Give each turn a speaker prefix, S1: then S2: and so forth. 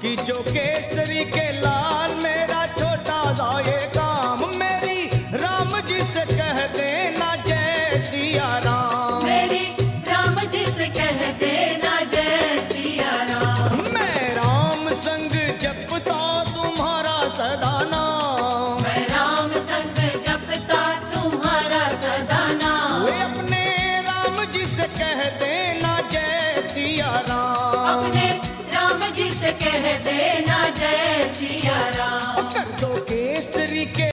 S1: कि जो केसरी के लाल मेरा छोटा सा ये काम, मेरी राम जी से कह देना जय सिया राम,
S2: मेरी राम जी से कह देना जय सिया राम।
S1: मैं राम संग जपता तुम्हारा सदा नाम,
S2: मैं राम संग जपता तुम्हारा सदा नाम।
S1: वे अपने राम जी से कह देना जय सिया राम,
S2: अपने राम जी से कह देना जय सिया राम।
S1: कर दो केसरी के